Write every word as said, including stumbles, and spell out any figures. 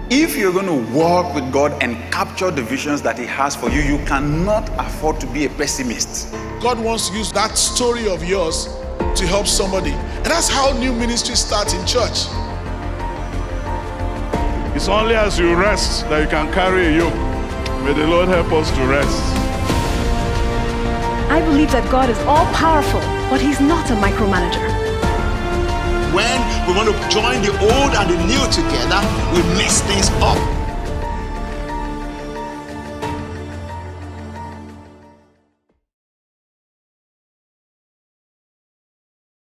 If you're going to walk with God and capture the visions that He has for you, you cannot afford to be a pessimist. God wants to use that story of yours to help somebody. And that's how new ministry starts in church. It's only as you rest that you can carry a yoke. May the Lord help us to rest. I believe that God is all-powerful, but He's not a micromanager. When we want to join the old and the new together, we mess things up.